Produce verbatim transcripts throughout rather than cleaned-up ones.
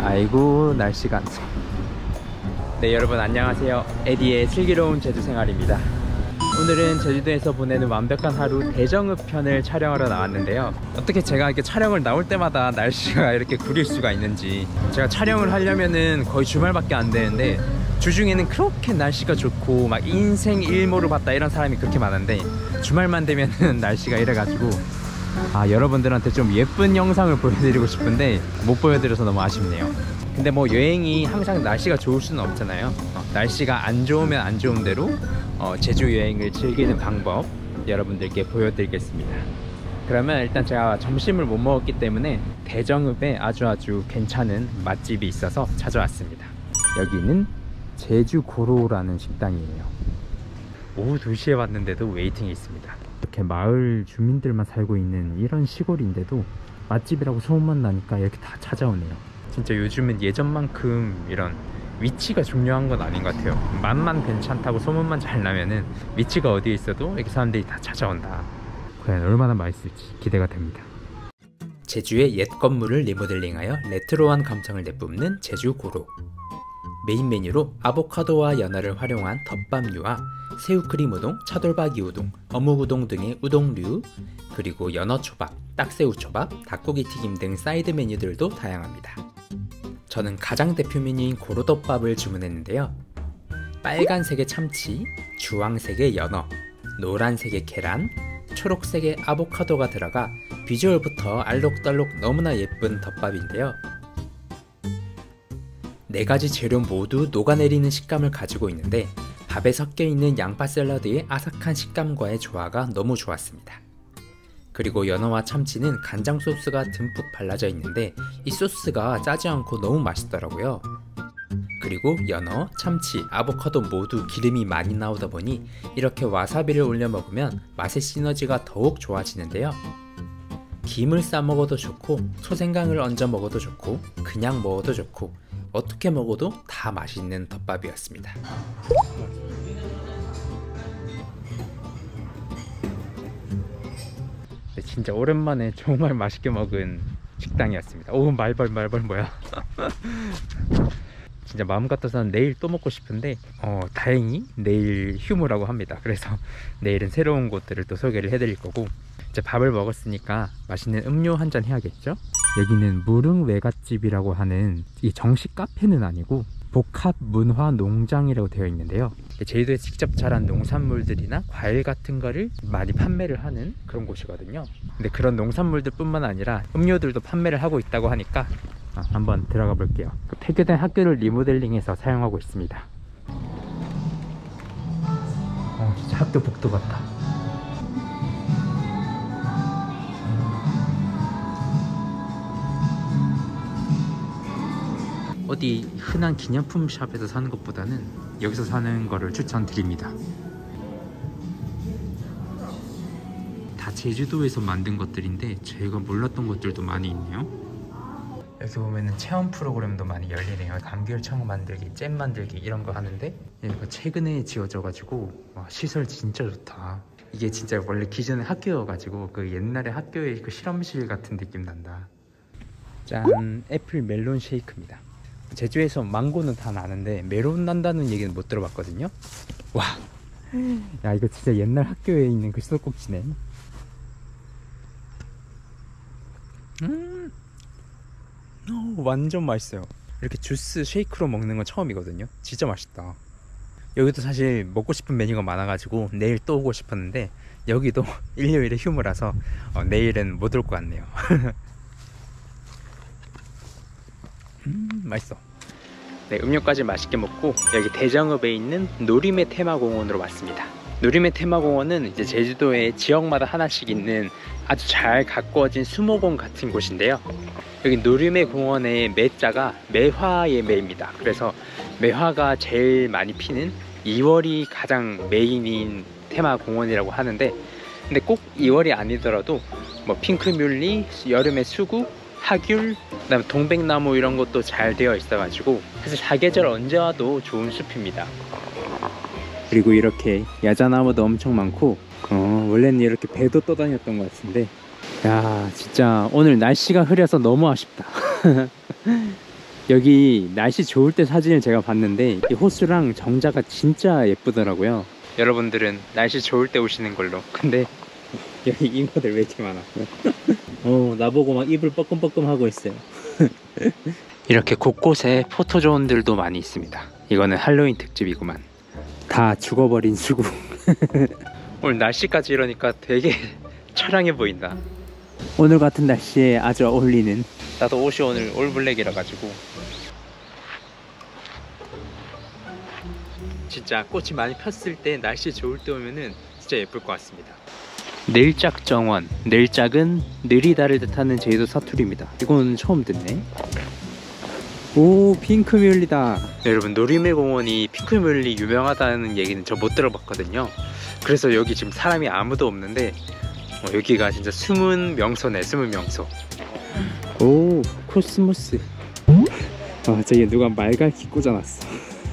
아이고 날씨가 안 좋아. 네 여러분 안녕하세요. 에디의 슬기로운 제주생활입니다. 오늘은 제주도에서 보내는 완벽한 하루 대정읍 편을 촬영하러 나왔는데요. 어떻게 제가 이렇게 촬영을 나올 때마다 날씨가 이렇게 구릴 수가 있는지. 제가 촬영을 하려면은 거의 주말밖에 안 되는데 주중에는 그렇게 날씨가 좋고 막 인생 일모를 봤다 이런 사람이 그렇게 많은데 주말만 되면은 날씨가 이래가지고 아 여러분들한테 좀 예쁜 영상을 보여드리고 싶은데 못 보여드려서 너무 아쉽네요. 근데 뭐 여행이 항상 날씨가 좋을 수는 없잖아요. 어, 날씨가 안 좋으면 안 좋은 대로 어, 제주 여행을 즐기는 방법 여러분들께 보여드리겠습니다. 그러면 일단 제가 점심을 못 먹었기 때문에 대정읍에 아주 아주 괜찮은 맛집이 있어서 찾아왔습니다. 여기는 제주고로라는 식당이에요. 오후 두 시에 왔는데도 웨이팅이 있습니다. 이렇게 마을 주민들만 살고 있는 이런 시골인데도 맛집이라고 소문만 나니까 이렇게 다 찾아오네요. 진짜 요즘은 예전만큼 이런 위치가 중요한 건 아닌 것 같아요. 맛만 괜찮다고 소문만 잘 나면은 위치가 어디에 있어도 이렇게 사람들이 다 찾아온다. 과연 얼마나 맛있을지 기대가 됩니다. 제주의 옛 건물을 리모델링하여 레트로한 감성을 내뿜는 제주고로. 메인 메뉴로 아보카도와 연어를 활용한 덮밥류와 새우크림 우동, 차돌박이 우동, 어묵 우동 등의 우동류, 그리고 연어초밥, 딱새우초밥, 닭고기 튀김 등 사이드 메뉴들도 다양합니다. 저는 가장 대표 메뉴인 고로덮밥을 주문했는데요. 빨간색의 참치, 주황색의 연어, 노란색의 계란, 초록색의 아보카도가 들어가 비주얼부터 알록달록 너무나 예쁜 덮밥인데요. 네 가지 재료 모두 녹아내리는 식감을 가지고 있는데 밥에 섞여있는 양파 샐러드의 아삭한 식감과의 조화가 너무 좋았습니다. 그리고 연어와 참치는 간장 소스가 듬뿍 발라져 있는데 이 소스가 짜지 않고 너무 맛있더라고요. 그리고 연어, 참치, 아보카도 모두 기름이 많이 나오다 보니 이렇게 와사비를 올려 먹으면 맛의 시너지가 더욱 좋아지는데요. 김을 싸 먹어도 좋고 소생강을 얹어 먹어도 좋고 그냥 먹어도 좋고 어떻게 먹어도 다 맛있는 덮밥이었습니다. 네, 진짜 오랜만에 정말 맛있게 먹은 식당이었습니다. 오 말벌 말벌 뭐야. 진짜 마음 같아서는 내일 또 먹고 싶은데 어, 다행히 내일 휴무라고 합니다. 그래서 내일은 새로운 곳들을 또 소개를 해드릴 거고 이제 밥을 먹었으니까 맛있는 음료 한잔 해야겠죠? 여기는 무릉 외갓집이라고 하는 이 정식 카페는 아니고 복합 문화 농장이라고 되어 있는데요. 제주도에 직접 자란 농산물들이나 과일 같은 거를 많이 판매를 하는 그런 곳이거든요. 근데 그런 농산물들 뿐만 아니라 음료들도 판매를 하고 있다고 하니까 아, 한번 들어가 볼게요. 그 폐교된 학교를 리모델링해서 사용하고 있습니다. 어, 진짜 학교 복도 같다. 어디 흔한 기념품 샵에서 사는 것보다는 여기서 사는 거를 추천드립니다. 다 제주도에서 만든 것들인데 제가 몰랐던 것들도 많이 있네요. 여기 보면은 체험 프로그램도 많이 열리네요. 감귤청 만들기, 잼 만들기 이런 거 하는데 이거 최근에 지어져 가지고 와, 시설 진짜 좋다. 이게 진짜 원래 기존의 학교여가지고 그 옛날에 학교의 그 실험실 같은 느낌 난다. 짠! 애플 멜론 쉐이크입니다. 제주에서 망고는 다 나는데 메론 난다는 얘기는 못 들어봤거든요. 와, 야 이거 진짜 옛날 학교에 있는 그 수도꼭지네. 음, 오, 완전 맛있어요. 이렇게 주스 쉐이크로 먹는 건 처음이거든요. 진짜 맛있다. 여기도 사실 먹고 싶은 메뉴가 많아가지고 내일 또 오고 싶었는데 여기도 일요일에 휴무라서 어, 내일은 못 올 것 같네요. 음 맛있어. 네, 음료까지 맛있게 먹고 여기 대정읍에 있는 노림의 테마공원으로 왔습니다. 노림의 테마공원은 이제 제주도에 지역마다 하나씩 있는 아주 잘 가꾸어진 수목원 같은 곳인데요. 여기 노림의 공원의 매자가 매화의 매입니다. 그래서 매화가 제일 많이 피는 이월이 가장 메인인 테마공원이라고 하는데 근데 꼭 이월이 아니더라도 뭐 핑크뮬리, 여름의 수국, 하귤, 그다음에 동백나무 이런 것도 잘 되어 있어가지고 사실 사계절 언제 와도 좋은 숲입니다. 그리고 이렇게 야자나무도 엄청 많고 어, 원래는 이렇게 배도 떠다녔던 것 같은데 야 진짜 오늘 날씨가 흐려서 너무 아쉽다. 여기 날씨 좋을 때 사진을 제가 봤는데 이 호수랑 정자가 진짜 예쁘더라고요. 여러분들은 날씨 좋을 때 오시는 걸로. 근데 여기 잉어들 왜 이렇게 많아? 어, 나보고 막 입을 뻐끔뻐끔 하고 있어요. 이렇게 곳곳에 포토존들도 많이 있습니다. 이거는 할로윈 특집이구만. 다 죽어버린 수국. 오늘 날씨까지 이러니까 되게 처량해 보인다. 오늘 같은 날씨에 아주 어울리는. 나도 옷이 오늘 올블랙이라 가지고 진짜 꽃이 많이 폈을 때 날씨 좋을 때 오면은 진짜 예쁠 것 같습니다. 늘짝정원. 늘짝은 느리다를 뜻하는 제주도 사투리입니다. 이건 처음 듣네. 오, 핑크뮬리다. 네, 여러분, 놀이매공원이 핑크뮬리 유명하다는 얘기는 저 못 들어봤거든요. 그래서 여기 지금 사람이 아무도 없는데 어, 여기가 진짜 숨은 명소네. 숨은 명소. 오, 코스모스. 아, 저기 누가 말갈기 꽂아놨어.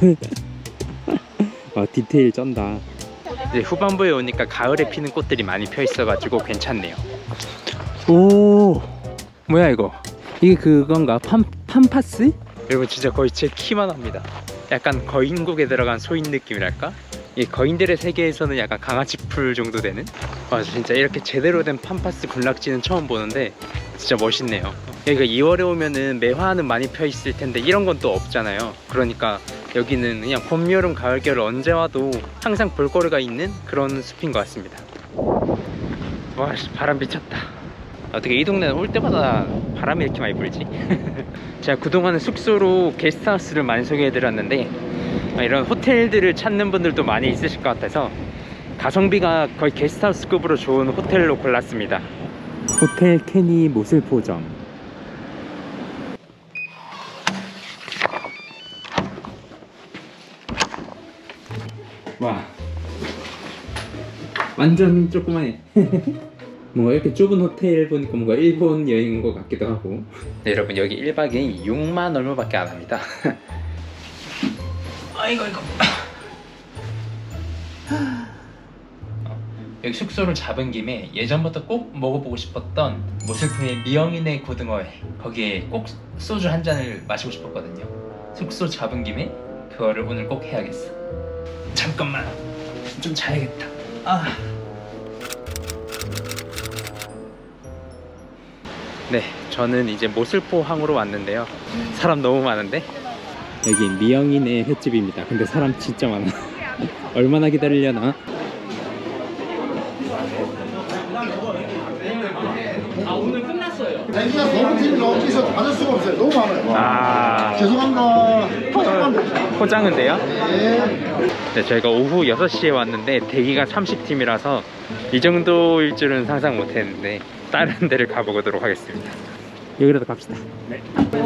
아, 디테일 쩐다. 이제 후반부에 오니까 가을에 피는 꽃들이 많이 펴 있어가지고 괜찮네요. 오, 뭐야 이거? 이게 그건가? 팜, 팜파스? 여러분, 진짜 거의 제 키만 합니다. 약간 거인국에 들어간 소인 느낌이랄까? 이 거인들의 세계에서는 약간 강아지 풀 정도 되는? 와, 진짜 이렇게 제대로 된 팜파스 군락지는 처음 보는데 진짜 멋있네요. 여기가 이월에 오면은 매화는 많이 펴 있을 텐데 이런 건 또 없잖아요. 그러니까 여기는 그냥 봄, 여름, 가을, 겨울 언제 와도 항상 볼거리가 있는 그런 숲인 것 같습니다. 와, 바람 미쳤다. 어떻게 이 동네는 올 때마다 바람이 이렇게 많이 불지? 제가 그동안은 숙소로 게스트하우스를 많이 소개해드렸는데 이런 호텔들을 찾는 분들도 많이 있으실 것 같아서 가성비가 거의 게스트하우스급으로 좋은 호텔로 골랐습니다. 호텔 케니 모슬포점. 와, 완전 조그만해. 뭔가 이렇게 좁은 호텔 보니까 뭔가 일본 여행인 것 같기도 하고. 네, 여러분, 여기 일 박에 육만 얼마밖에 안 합니다. 아이고 이거. 여기 숙소를 잡은 김에 예전부터 꼭 먹어보고 싶었던 모슬포의 미영이네 고등어회, 거기에 꼭 소주 한 잔을 마시고 싶었거든요. 숙소 잡은 김에 그거를 오늘 꼭 해야겠어. 잠깐만, 좀 자야겠다. 아. 네, 저는 이제 모슬포 항으로 왔는데요. 사람 너무 많은데? 여기 미영이네 횟집입니다. 근데 사람 진짜 많아. 얼마나 기다리려나? 아, 오늘 끝났어요. 대기가 너무 팀이 너무 있어서 받을 수가 없어요. 너무 많아요. 아, 죄송합니다. 포장만 포장은 돼요? 네. 네, 저희가 오후 여섯 시에 왔는데 대기가 삼십 팀이라서 이 정도일 줄은 상상 못 했는데 다른 데를 가보도록 하겠습니다. 여기라도 갑시다. 네.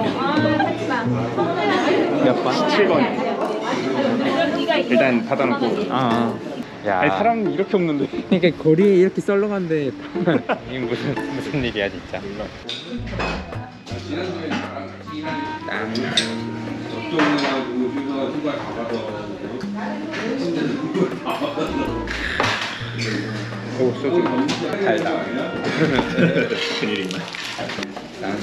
몇 번? 칠 번이요. 일단 닫아놓고. 아, 야. 아니, 사람 이렇게 없는데. 그러니까 거리에 이렇게 썰렁한데 이게 무슨 무슨 일이야 진짜. 땀. 오, 소주 달다. 큰일이네. 짠.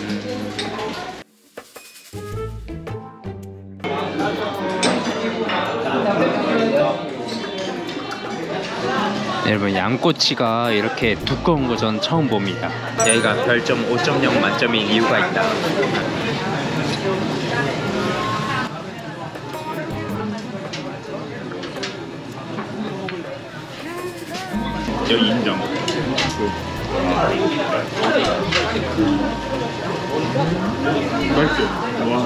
여러분, 양꼬치가 이렇게 두꺼운 거 전 처음 봅니다. 여기가 별점 오 점 영 만점인 이유가 있다. 여기 인정. 맛있어. 와.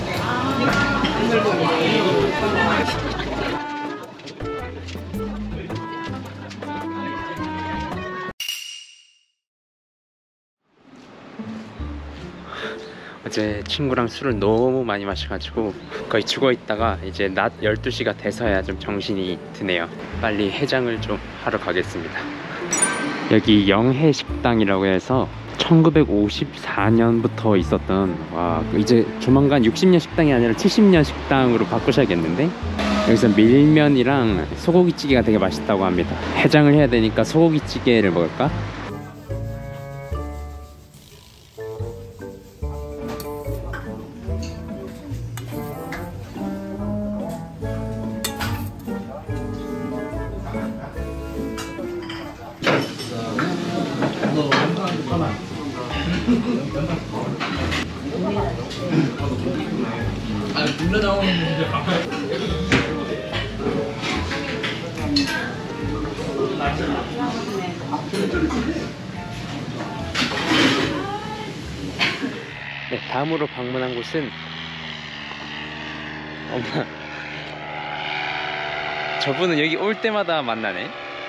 어제 친구랑 술을 너무 많이 마셔가지고 거의 죽어있다가 이제 낮 열두 시가 돼서야 좀 정신이 드네요. 빨리 해장을 좀 하러 가겠습니다. 여기 영해식당이라고 해서 천구백오십사 년부터 있었던, 와, 이제 조만간 육십 년 식당이 아니라 칠십 년 식당으로 바꾸셔야겠는데, 여기서 밀면이랑 소고기찌개가 되게 맛있다고 합니다. 해장을 해야 되니까 소고기찌개를 먹을까? 아, 불러 나오는 분들 네, 다음으로 방문한 곳은 엄마. 저분은 여기 올 때마다 만나네.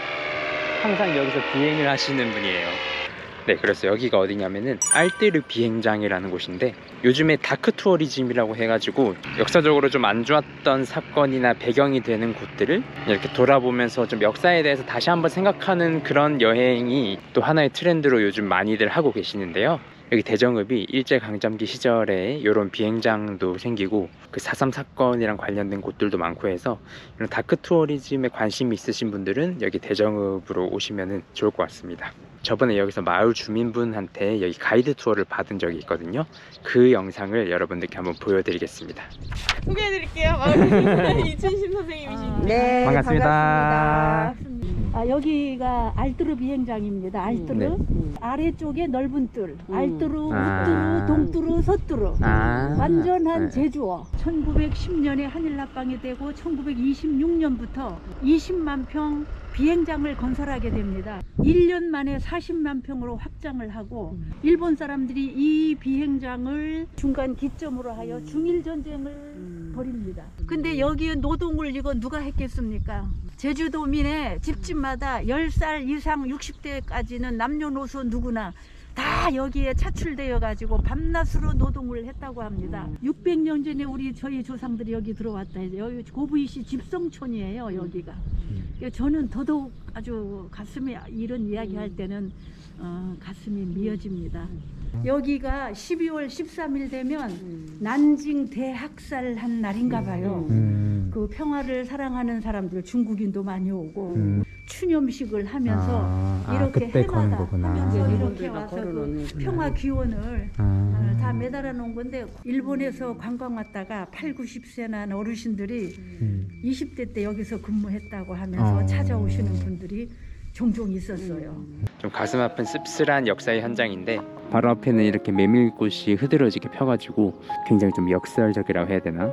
항상 여기서 비행을 하시는 분이에요. 네, 그래서 여기가 어디냐면은 알뜨르 비행장이라는 곳인데, 요즘에 다크 투어리즘이라고 해가지고 역사적으로 좀 안 좋았던 사건이나 배경이 되는 곳들을 이렇게 돌아보면서 좀 역사에 대해서 다시 한번 생각하는 그런 여행이 또 하나의 트렌드로 요즘 많이들 하고 계시는데요. 여기 대정읍이 일제강점기 시절에 이런 비행장도 생기고 그 사삼 사건이랑 관련된 곳들도 많고 해서 이런 다크 투어리즘에 관심이 있으신 분들은 여기 대정읍으로 오시면 좋을 것 같습니다. 저번에 여기서 마을 주민분한테 여기 가이드 투어를 받은 적이 있거든요. 그 영상을 여러분들께 한번 보여드리겠습니다. 소개해드릴게요. 마을 이춘심 선생님이십니다. 아, 네, 반갑습니다. 반갑습니다. 아, 여기가 알뜨르 비행장입니다. 알뜨르. 네. 아래쪽에 넓은 뜰. 음. 알뜨르, 아. 북뜨르, 동뜨르, 서뜨르. 아, 완전한 네. 제주어. 천구백십 년에 한일합방이 되고 천구백이십육 년부터 이십만 평 비행장을 건설하게 됩니다. 일 년 만에 사십만 평으로 확장을 하고 일본 사람들이 이 비행장을 중간 기점으로 하여 중일전쟁을 벌입니다. 근데 여기에 노동을 이거 누가 했겠습니까? 제주도민의 집집마다 열 살 이상 육십 대까지는 남녀노소 누구나 다 여기에 차출되어 가지고 밤낮으로 노동을 했다고 합니다. 육백 년 전에 우리 저희 조상들이 여기 들어왔다. 여기 고부이시 집성촌이에요, 여기가. 저는 더더욱 아주 가슴이 이런 이야기 할 때는 어, 가슴이 미어집니다. 여기가 십이월 십삼일 되면 난징 대학살한 날인가 봐요. 음. 그 평화를 사랑하는 사람들, 중국인도 많이 오고 음. 추념식을 하면서 아, 아, 이렇게 그때 거는 해마다 거구나. 하면서 네, 이렇게 네, 와서 걸어놓는 그 평화 기원을 아. 어, 다 매달아 놓은 건데, 일본에서 관광 왔다가 팔, 구십 세 난 어르신들이 음. 이십 대 때 여기서 근무했다고 하면서 어. 찾아오시는 분들이 종종 있었어요. 좀 가슴 아픈 씁쓸한 역사의 현장인데, 바로 앞에는 이렇게 메밀꽃이 흐드러지게 펴가지고 굉장히 좀 역설적이라고 해야 되나?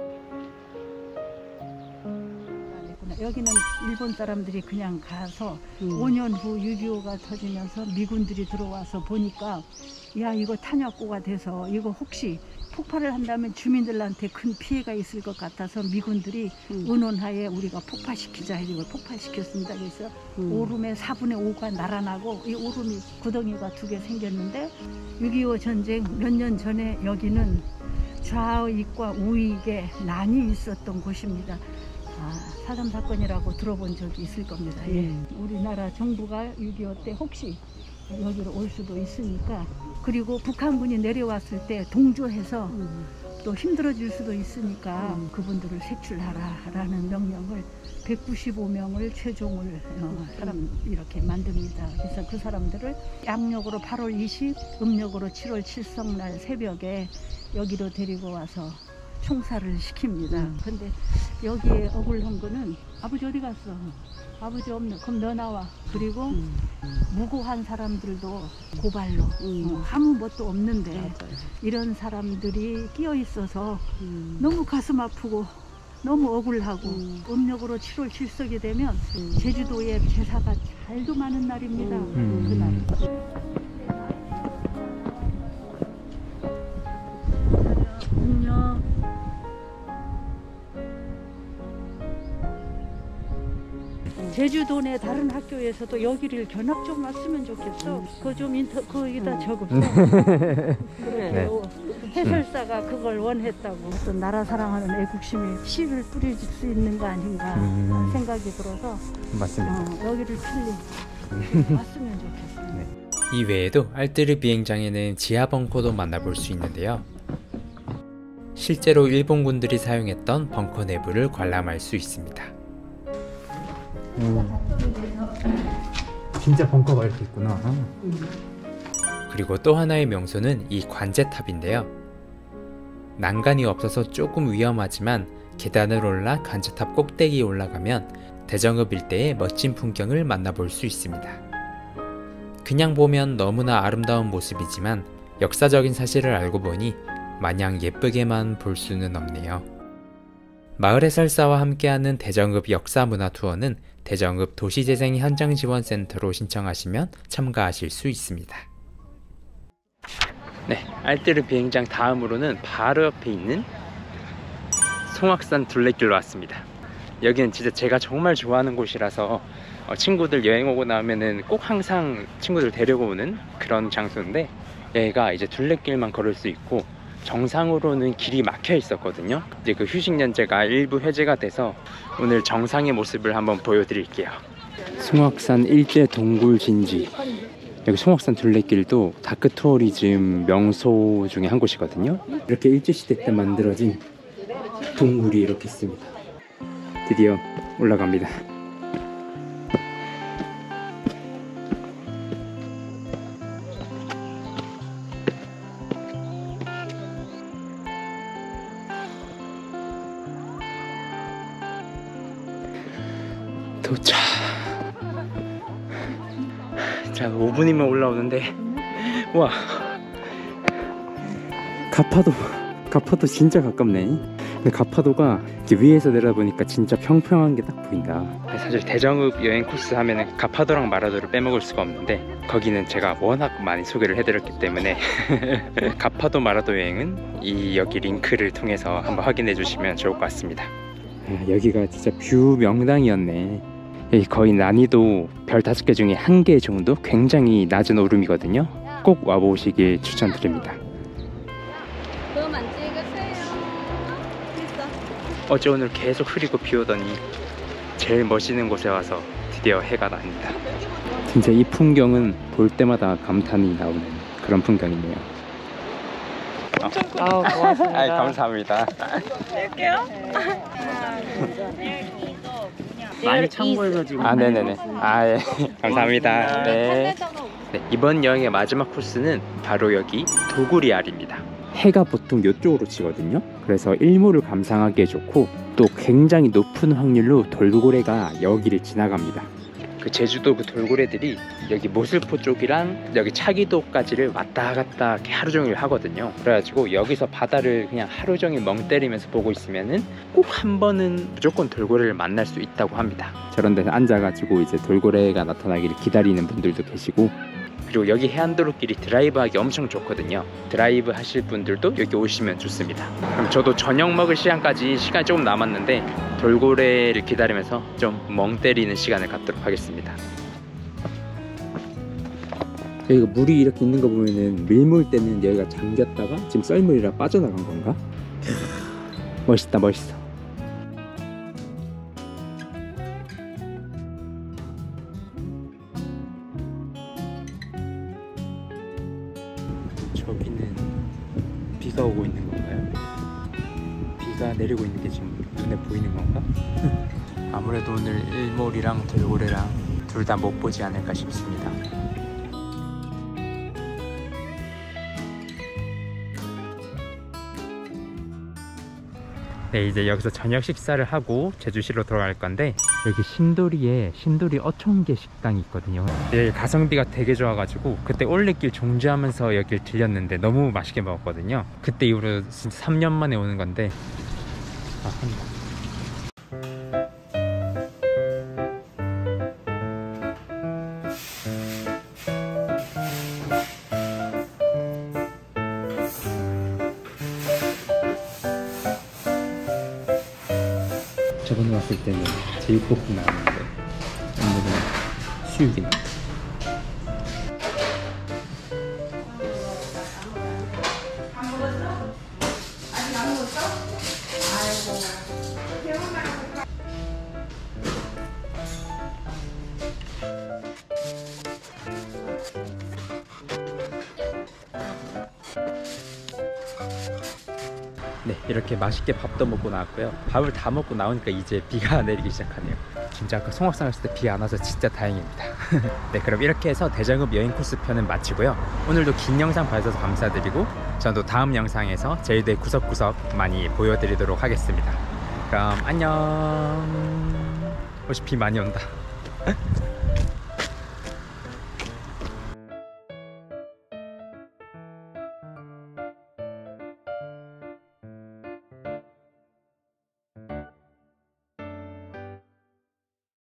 여기는 일본 사람들이 그냥 가서 음. 오 년 후 육이오가 터지면서 미군들이 들어와서 보니까, 야, 이거 탄약고가 돼서 이거 혹시 폭발을 한다면 주민들한테 큰 피해가 있을 것 같아서 미군들이 음. 의논하에 우리가 폭파시키자, 이걸 폭파시켰습니다. 그래서 음. 오름의 사분의 오가 날아나고 이 오름이 구덩이가 두 개 생겼는데, 육이오 전쟁 몇 년 전에 여기는 좌익과 우익에 난이 있었던 곳입니다. 아, 사삼 사건이라고 들어본 적이 있을 겁니다. 예. 음. 우리나라 정부가 육이오 때 혹시 여기로 올 수도 있으니까, 그리고 북한군이 내려왔을 때 동조해서 음. 또 힘들어질 수도 있으니까 음. 그분들을 색출하라라는 명령을 백구십오 명을 최종을 어, 사람 이렇게 만듭니다. 그래서 그 사람들을 양력으로 팔월 이십, 음력으로 칠월 칠성날 새벽에 여기로 데리고 와서 총살을 시킵니다. 음. 근데 여기에 억울한 거는, 아버지 어디 갔어? 아버지 없네. 그럼 너 나와. 그리고 음. 무고한 사람들도 고발로 음. 어, 아무 뭣도 없는데 맞아요. 이런 사람들이 끼어 있어서 음. 너무 가슴 아프고 너무 억울하고, 음. 음력으로 칠월 칠석이 되면 음. 제주도에 제사가 잘도 많은 날입니다. 음. 그날. 안녕. 제주도 내 다른 학교에서도 여기를 견학 좀 왔으면 좋겠어. 그거 좀 인터, 거기다 적어. 그래. 네. 해설사가 그걸 원했다고. 어떤 나라 사랑하는 애국심이 씨를 뿌려줄 수 있는 거 아닌가 음. 생각이 들어서 맞습니다. 어, 여기를 필리 왔으면 좋겠어요. 네. 이 외에도 알뜨르 비행장에는 지하 벙커도 만나볼 수 있는데요. 실제로 일본군들이 사용했던 벙커 내부를 관람할 수 있습니다. 음. 진짜 벙커가 이렇게 있구나. 그리고 또 하나의 명소는 이 관제탑인데요. 난간이 없어서 조금 위험하지만 계단을 올라 관제탑 꼭대기에 올라가면 대정읍 일대의 멋진 풍경을 만나볼 수 있습니다. 그냥 보면 너무나 아름다운 모습이지만 역사적인 사실을 알고 보니 마냥 예쁘게만 볼 수는 없네요. 마을 해설사와 함께하는 대정읍 역사문화 투어는 대정읍 도시재생 현장지원센터로 신청하시면 참가하실 수 있습니다. 네, 알뜨르 비행장 다음으로는 바로 옆에 있는 송악산 둘레길로 왔습니다. 여기는 진짜 제가 정말 좋아하는 곳이라서 어, 친구들 여행 오고 나면은 꼭 항상 친구들 데려오는 그런 장소인데, 여기가 이제 둘레길만 걸을 수 있고 정상으로는 길이 막혀 있었거든요. 이제 그 휴식 연재가 일부 해제가 돼서 오늘 정상의 모습을 한번 보여드릴게요. 송악산 일제 동굴 진지, 여기 송악산 둘레길도 다크 투어리즘 명소 중에 한 곳이거든요. 이렇게 일제시대 때 만들어진 동굴이 이렇게 있습니다. 드디어 올라갑니다. 도착. 자, 오 분이면 올라오는데, 와, 가파도 가파도 진짜 가깝네. 근데 가파도가 이렇게 위에서 내려보니까 진짜 평평한 게 딱 보인다. 사실 대정읍 여행 코스 하면은 가파도랑 마라도를 빼먹을 수가 없는데, 거기는 제가 워낙 많이 소개를 해드렸기 때문에 가파도 마라도 여행은 이 여기 링크를 통해서 한번 확인해 주시면 좋을 것 같습니다. 아, 여기가 진짜 뷰 명당이었네. 여기 거의 난이도 별 다섯 개 중에 한 개 정도 굉장히 낮은 오름이거든요. 꼭 와보시길 추천드립니다. 그만 찍으세요. 어제 오늘 계속 흐리고 비 오더니 제일 멋있는 곳에 와서 드디어 해가 납니다. 진짜 이 풍경은 볼 때마다 감탄이 나오는 그런 풍경이네요. 엄청 크다. 아우, 고맙습니다. 아이, 감사합니다. 할게요. 많이 참고해가지고. 아, 네네네. 아, 예. 감사합니다. 네. 네, 이번 여행의 마지막 코스는 바로 여기 도구리알입니다. 해가 보통 이쪽으로 치거든요. 그래서 일몰을 감상하기에 좋고, 또 굉장히 높은 확률로 돌고래가 여기를 지나갑니다. 그 제주도 그 돌고래들이 여기 모슬포 쪽이랑 여기 차기도까지를 왔다 갔다 이렇게 하루 종일 하거든요. 그래가지고 여기서 바다를 그냥 하루 종일 멍 때리면서 보고 있으면은 꼭 한 번은 무조건 돌고래를 만날 수 있다고 합니다. 저런 데서 앉아가지고 이제 돌고래가 나타나기를 기다리는 분들도 계시고, 그리고 여기 해안도로길이 드라이브 하기 엄청 좋거든요. 드라이브 하실 분들도 여기 오시면 좋습니다. 그럼 저도 저녁 먹을 시간까지 시간이 조금 남았는데 돌고래를 기다리면서 좀 멍 때리는 시간을 갖도록 하겠습니다. 여기가 물이 이렇게 있는 거 보면은 밀물 때는 여기가 잠겼다가 지금 썰물이라 빠져나간 건가? 멋있다, 멋있어. 저기는 비가 오고 있는 건가요? 비가 내리고 있는 게 지금 눈에 보이는 건가? 아무래도 오늘 일몰이랑 돌고래랑 둘 다 못 보지 않을까 싶습니다. 네, 이제 여기서 저녁 식사를 하고 제주시로 돌아갈 건데, 여기 신도리에 신도리 어촌계 식당이 있거든요. 여기 가성비가 되게 좋아가지고 그때 올레길 종주하면서 여길 들렸는데 너무 맛있게 먹었거든요. 그때 이후로 진짜 삼 년 만에 오는 건데, 아, 한다. 저번에 왔을 때는 제육볶음 나왔는데 오늘은 수육이 나왔어요. 네, 이렇게 맛있게 밥도 먹고 나왔고요. 밥을 다 먹고 나오니까 이제 비가 내리기 시작하네요. 진짜 아까 송악산 갔을 때 비 안 와서 진짜 다행입니다. 네, 그럼 이렇게 해서 대정읍 여행 코스 편은 마치고요. 오늘도 긴 영상 봐주셔서 감사드리고, 저도 다음 영상에서 제주도의 구석구석 많이 보여드리도록 하겠습니다. 그럼 안녕. 혹시 비 많이 온다.